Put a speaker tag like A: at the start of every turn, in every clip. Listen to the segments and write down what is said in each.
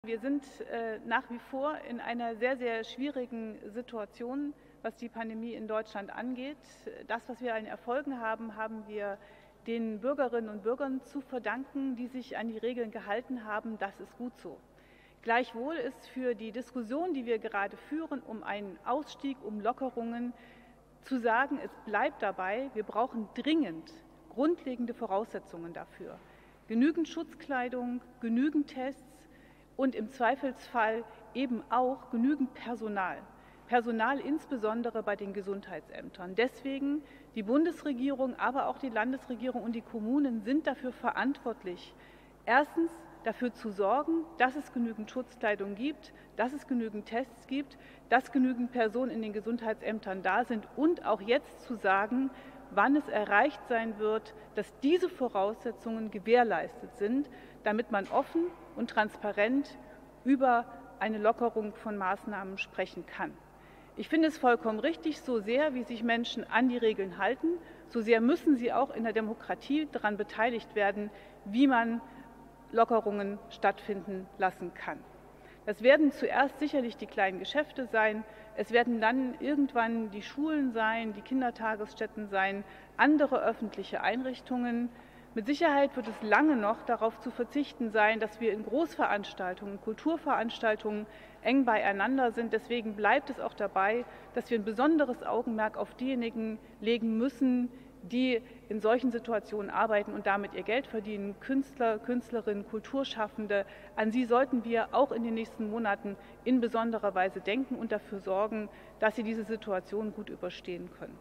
A: Wir sind nach wie vor in einer sehr, sehr schwierigen Situation, was die Pandemie in Deutschland angeht. Das, was wir an Erfolgen haben, haben wir den Bürgerinnen und Bürgern zu verdanken, die sich an die Regeln gehalten haben. Das ist gut so. Gleichwohl ist für die Diskussion, die wir gerade führen, um einen Ausstieg, um Lockerungen, zu sagen, es bleibt dabei, wir brauchen dringend grundlegende Voraussetzungen dafür. Genügend Schutzkleidung, genügend Tests, und im Zweifelsfall eben auch genügend Personal. Personal insbesondere bei den Gesundheitsämtern. Deswegen die Bundesregierung, aber auch die Landesregierung und die Kommunen sind dafür verantwortlich, erstens dafür zu sorgen, dass es genügend Schutzkleidung gibt, dass es genügend Tests gibt, dass genügend Personen in den Gesundheitsämtern da sind und auch jetzt zu sagen, wann es erreicht sein wird, dass diese Voraussetzungen gewährleistet sind, damit man offen und transparent über eine Lockerung von Maßnahmen sprechen kann. Ich finde es vollkommen richtig, so sehr wie sich Menschen an die Regeln halten, so sehr müssen sie auch in der Demokratie daran beteiligt werden, wie man Lockerungen stattfinden lassen kann. Das werden zuerst sicherlich die kleinen Geschäfte sein, es werden dann irgendwann die Schulen sein, die Kindertagesstätten sein, andere öffentliche Einrichtungen. Mit Sicherheit wird es lange noch darauf zu verzichten sein, dass wir in Großveranstaltungen, Kulturveranstaltungen eng beieinander sind. Deswegen bleibt es auch dabei, dass wir ein besonderes Augenmerk auf diejenigen legen müssen, die in solchen Situationen arbeiten und damit ihr Geld verdienen, Künstler, Künstlerinnen, Kulturschaffende. An sie sollten wir auch in den nächsten Monaten in besonderer Weise denken und dafür sorgen, dass sie diese Situation gut überstehen können.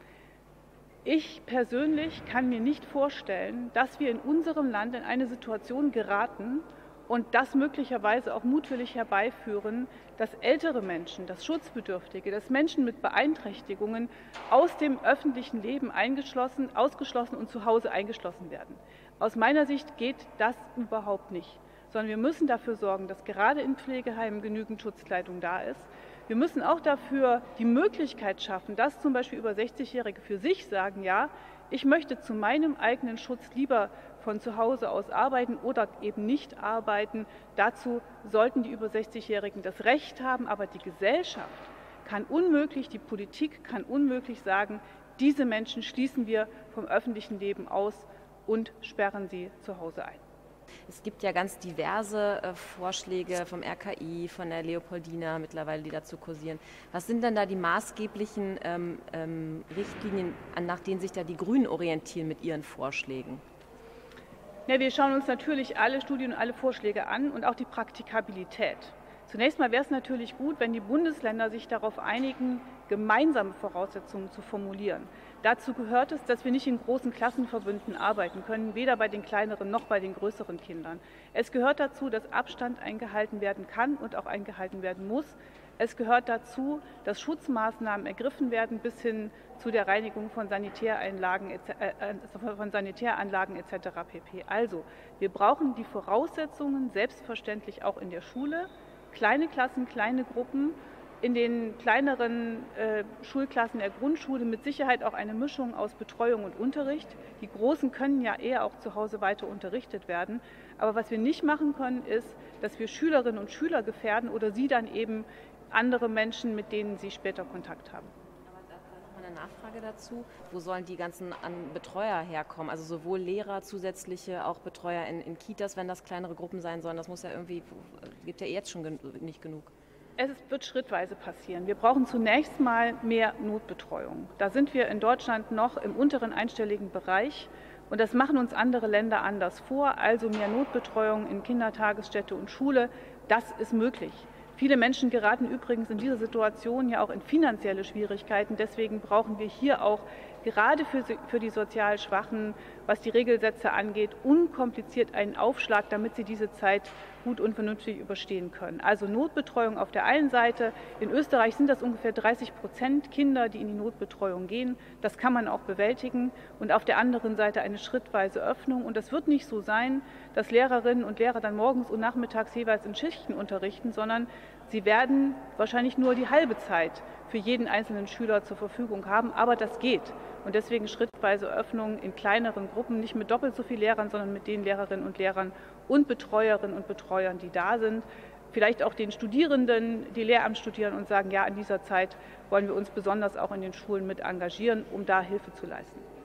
A: Ich persönlich kann mir nicht vorstellen, dass wir in unserem Land in eine Situation geraten und das möglicherweise auch mutwillig herbeiführen, dass ältere Menschen, dass Schutzbedürftige, dass Menschen mit Beeinträchtigungen aus dem öffentlichen Leben ausgeschlossen und zu Hause eingeschlossen werden. Aus meiner Sicht geht das überhaupt nicht, sondern wir müssen dafür sorgen, dass gerade in Pflegeheimen genügend Schutzkleidung da ist. Wir müssen auch dafür die Möglichkeit schaffen, dass zum Beispiel über 60-Jährige für sich sagen, ja, ich möchte zu meinem eigenen Schutz lieber von zu Hause aus arbeiten oder eben nicht arbeiten. Dazu sollten die über 60-Jährigen das Recht haben, aber die Gesellschaft kann unmöglich, die Politik kann unmöglich sagen, diese Menschen schließen wir vom öffentlichen Leben aus und sperren sie zu Hause ein.
B: Es gibt ja ganz diverse Vorschläge vom RKI, von der Leopoldina mittlerweile, die dazu kursieren. Was sind denn da die maßgeblichen Richtlinien, nach denen sich da die Grünen orientieren mit ihren Vorschlägen?
A: Ja, wir schauen uns natürlich alle Studien und alle Vorschläge an und auch die Praktikabilität. Zunächst mal wäre es natürlich gut, wenn die Bundesländer sich darauf einigen, gemeinsame Voraussetzungen zu formulieren. Dazu gehört es, dass wir nicht in großen Klassenverbünden arbeiten können, weder bei den kleineren noch bei den größeren Kindern. Es gehört dazu, dass Abstand eingehalten werden kann und auch eingehalten werden muss. Es gehört dazu, dass Schutzmaßnahmen ergriffen werden bis hin zu der Reinigung von Sanitäranlagen etc. pp. Also, wir brauchen die Voraussetzungen selbstverständlich auch in der Schule. Kleine Klassen, kleine Gruppen, in den kleineren Schulklassen der Grundschule mit Sicherheit auch eine Mischung aus Betreuung und Unterricht. Die Großen können ja eher auch zu Hause weiter unterrichtet werden. Aber was wir nicht machen können, ist, dass wir Schülerinnen und Schüler gefährden oder sie dann eben andere Menschen, mit denen sie später Kontakt haben.
B: Aber da noch mal eine Nachfrage dazu. Wo sollen die ganzen Betreuer herkommen? Also sowohl Lehrer, zusätzliche auch Betreuer in Kitas, wenn das kleinere Gruppen sein sollen. Das muss ja irgendwie, gibt ja jetzt schon nicht genug.
A: Es wird schrittweise passieren. Wir brauchen zunächst mal mehr Notbetreuung. Da sind wir in Deutschland noch im unteren einstelligen Bereich und das machen uns andere Länder anders vor. Also mehr Notbetreuung in Kindertagesstätte und Schule, das ist möglich. Viele Menschen geraten übrigens in dieser Situation ja auch in finanzielle Schwierigkeiten. Deswegen brauchen wir hier auch gerade für die sozial Schwachen, was die Regelsätze angeht, unkompliziert einen Aufschlag, damit sie diese Zeit gut und vernünftig überstehen können. Also Notbetreuung auf der einen Seite. In Österreich sind das ungefähr 30% Kinder, die in die Notbetreuung gehen. Das kann man auch bewältigen. Und auf der anderen Seite eine schrittweise Öffnung. Und das wird nicht so sein, dass Lehrerinnen und Lehrer dann morgens und nachmittags jeweils in Schichten unterrichten, sondern sie werden wahrscheinlich nur die halbe Zeit für jeden einzelnen Schüler zur Verfügung haben. Aber das geht. Und deswegen schrittweise Öffnung in kleineren Gruppen, nicht mit doppelt so vielen Lehrern, sondern mit den Lehrerinnen und Lehrern und Betreuerinnen und Betreuern, die da sind. vielleicht auch den Studierenden, die Lehramt studieren und sagen, ja, in dieser Zeit wollen wir uns besonders auch in den Schulen mit engagieren, um da Hilfe zu leisten.